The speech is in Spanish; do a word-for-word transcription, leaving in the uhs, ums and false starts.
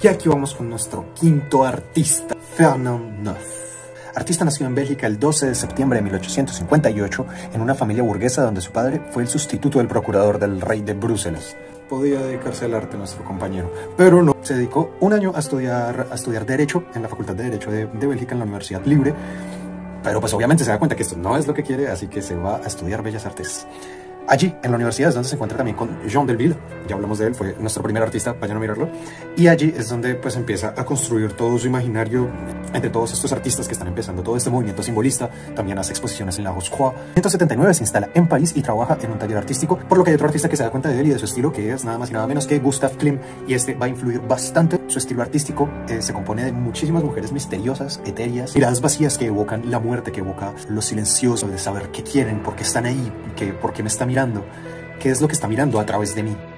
Y aquí vamos con nuestro quinto artista, Fernand Neuf. Artista nacido en Bélgica el doce de septiembre de mil ochocientos cincuenta y ocho en una familia burguesa donde su padre fue el sustituto del procurador del rey de Bruselas. Podía dedicarse al arte nuestro compañero, pero no. Se dedicó un año a estudiar, a estudiar Derecho en la Facultad de Derecho de, de Bélgica en la Universidad Libre, pero pues obviamente se da cuenta que esto no es lo que quiere, así que se va a estudiar Bellas Artes. Allí, en la universidad, es donde se encuentra también con Jean Delville, ya hablamos de él, fue nuestro primer artista, vayan a mirarlo, y allí es donde pues empieza a construir todo su imaginario entre todos estos artistas que están empezando todo este movimiento simbolista. También hace exposiciones en la Rose-Croix. En mil novecientos setenta y nueve se instala en París y trabaja en un taller artístico, por lo que hay otro artista que se da cuenta de él y de su estilo, que es nada más y nada menos que Gustav Klimt, y este va a influir bastante. Su estilo artístico eh, se compone de muchísimas mujeres misteriosas, etéreas, miradas vacías que evocan la muerte, que evoca lo silencioso de saber qué quieren, por qué están ahí, que, por qué me está mirando. ¿Qué es lo que está mirando a través de mí?